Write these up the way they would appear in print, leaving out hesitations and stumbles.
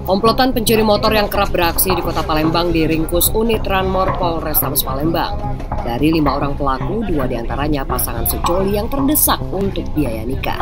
Komplotan pencuri motor yang kerap beraksi di kota Palembang diringkus unit Ranmor Polrestabes Palembang. Dari 5 orang pelaku, 2 diantaranya pasangan sejoli yang terdesak untuk biaya nikah.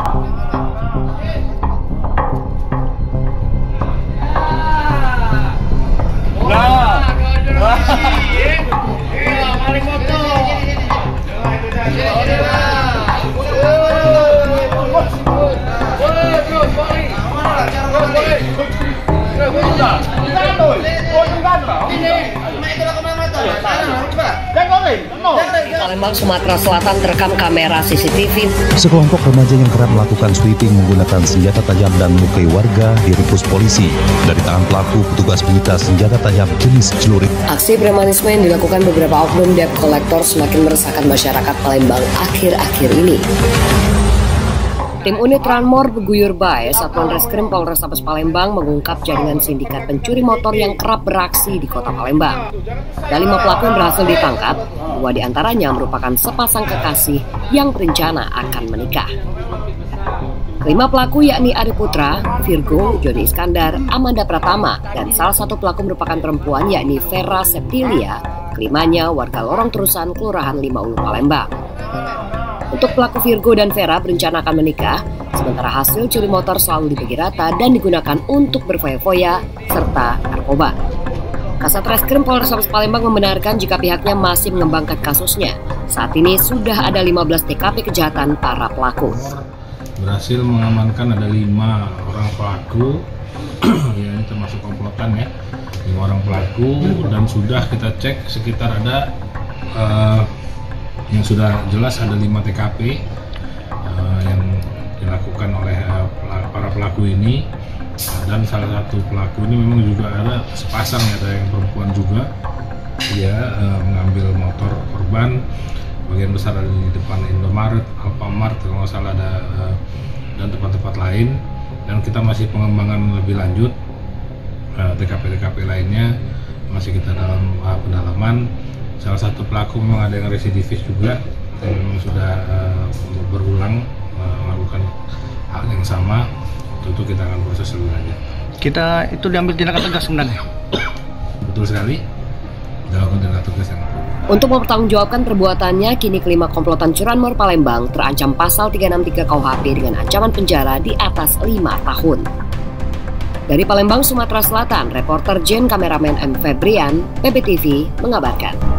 Palembang, Sumatera Selatan terekam kamera CCTV. Sekelompok remaja yang kerap melakukan sweeping menggunakan senjata tajam dan melukai warga diringkus polisi. Dari tangan pelaku, petugas menyita senjata tajam jenis celurit. Aksi premanisme yang dilakukan beberapa oknum debt collector semakin meresahkan masyarakat Palembang akhir-akhir ini. Tim unit Ranmor Beguyur Bae, Satuan Reskrim Polrestabes Palembang mengungkap jaringan sindikat pencuri motor yang kerap beraksi di kota Palembang. Dari 5 pelaku yang berhasil ditangkap, 2 diantaranya merupakan sepasang kekasih yang berencana akan menikah. Kelima pelaku yakni Ari Putra, Virgo, Joni Iskandar, Amanda Pratama, dan salah satu pelaku merupakan perempuan yakni Vera Septilia, kelimanya warga Lorong Terusan, Kelurahan Lima Ulu, Palembang. Untuk pelaku Virgo dan Vera berencana akan menikah, sementara hasil curi motor selalu dibagi rata dan digunakan untuk berfoya-foya serta narkoba. Kasat Reskrim Polrestabes Palembang membenarkan jika pihaknya masih mengembangkan kasusnya. Saat ini sudah ada 15 TKP kejahatan para pelaku. Berhasil mengamankan ada 5 orang pelaku, ya ini termasuk komplotan ya, 5 orang pelaku, dan sudah kita cek sekitar ada yang sudah jelas ada 5 TKP yang dilakukan oleh para pelaku ini, dan salah satu pelaku ini memang juga ada sepasang ya, ada yang perempuan juga. Dia mengambil motor korban, bagian besar ada di depan Indomaret, Alfamart, kalau nggak salah ada, dan tempat-tempat lain. Dan kita masih pengembangan lebih lanjut, TKP-TKP lainnya masih kita dalam pendalaman. Salah satu pelaku memang ada yang residivis juga, yang memang sudah berulang melakukan hal yang sama. Tentu kita akan proses lebih lanjut. Kita itu diambil tindakan tegas sebenarnya. Betul sekali, dilakukan tindakan tegas yang Untuk mempertanggungjawabkan perbuatannya, kini kelima komplotan curanmor Palembang terancam pasal 363 KUHP dengan ancaman penjara di atas 5 tahun. Dari Palembang, Sumatera Selatan, reporter Jen, kameramen M. Febrian, PBTV mengabarkan.